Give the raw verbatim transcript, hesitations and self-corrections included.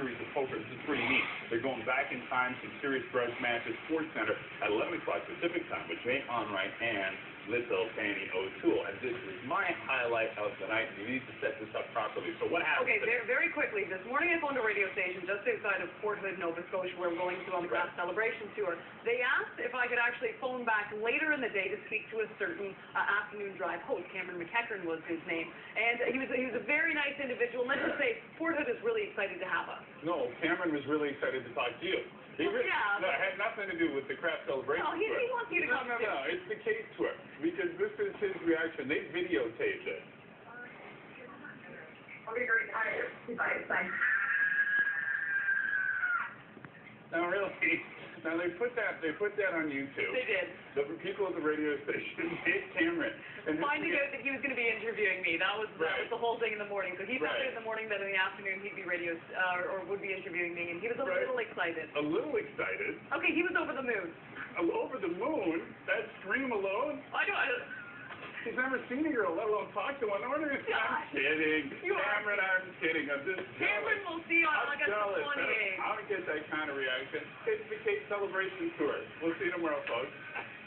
series of poker. This is pretty neat. They're going back in time, some serious grudge matches. SportsCenter at eleven o'clock Pacific time with Jay Onright and Little Fanny O'Toole. And this is my highlight of the night. You need to set this up properly. So what happened? Okay, very, very quickly. This morning I phoned a radio station just outside of Port Hood, Nova Scotia, where we're going to on the Right. Craft Celebration Tour. They asked if I could actually phone back later in the day to speak to a certain uh, afternoon drive host. Cameron McEachern was his name. And he was, he was a very nice individual. Let's just say Port Hood is really excited to have us. No, Cameron was really excited to talk to you. He Well, really, yeah, no, it had nothing to do with the Craft Celebration No, he, tour. he wants you to come. No, no, it's the case tour. Because this is his reaction. They videotaped it. Okay, great. Bye. Bye. Now, really, now they put that they put that on YouTube. They did. The people at the radio station hit Cameron. And Finding out that he was going to be interviewing me. That was, that Right. was the whole thing in the morning. So he found Right. out in the morning that in the afternoon he'd be radio, uh, or would be interviewing me, and he was a Right. little excited. A little excited. Okay, he was over the moon. Over the moon? That scream alone? I don't, I, He's never seen a girl, let alone talk to one. I'm God. kidding. You are Cameron, I'm kidding. I'm just Cameron jealous. will see you on I'm August jealous. twenty-eighth. I don't get that kind of reaction. It's the Cape Celebration Tour. We'll see you tomorrow, folks.